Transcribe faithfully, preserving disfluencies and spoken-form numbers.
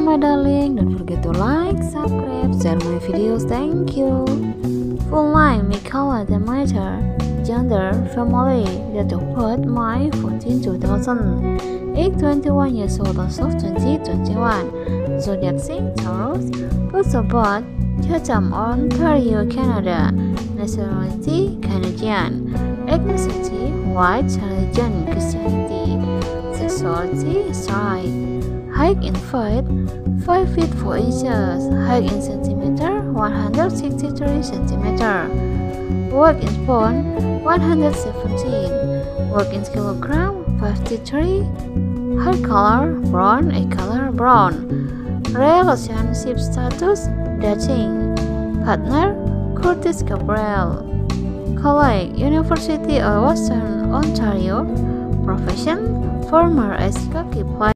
my darling. Don't forget to like, subscribe, share my videos. Thank you. Full name Mikayla Demaiter. Gender family. Date of birth May fourteenth two thousand. Age twenty-one years old as of twenty twenty-one. Zodiac sign Taurus. Place of birth Chatham, Ontario, Canada. Nationality Canadian. Ethnicity white. Religion Christianity. Sexuality straight. Height in feet five feet four inches. Height in centimeter one hundred sixty-three centimeter. Work in pound one hundred seventeen. Work in kilogram fifty-three. Hair color brown. Eye color brown. Relationship status dating. Partner Curtis Gabriel. College University of Western Ontario. Profession former ice hockey player.